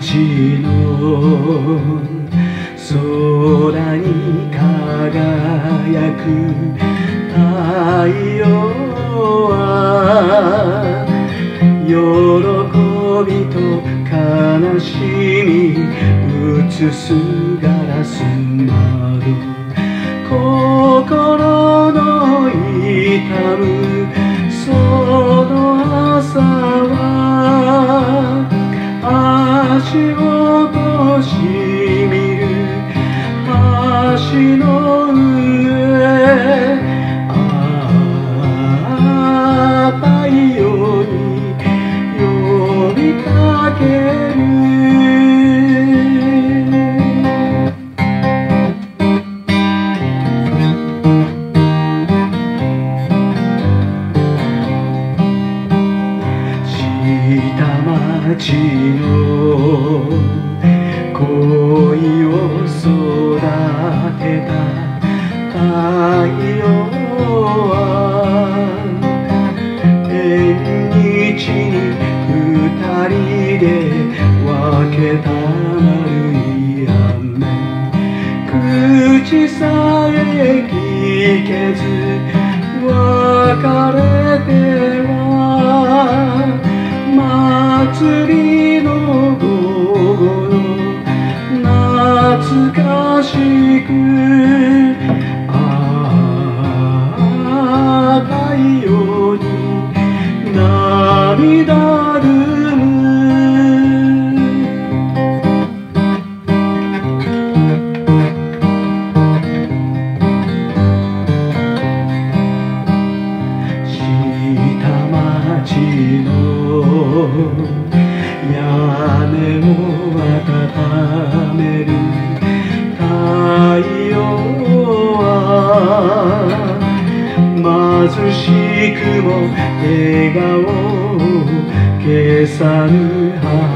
街の空に輝く太陽は喜びと悲しみ映すガラス窓、心の痛むその朝は足音しみる橋の上、太陽に呼びかける。下町の恋を育てた太陽は縁日に二人で分けた丸い雨、口さえ聞けず別れては祭りの午後の懐かしく、太陽に涙ぐむ。下町の屋根を温める太陽は貧しくも笑顔を消さぬ母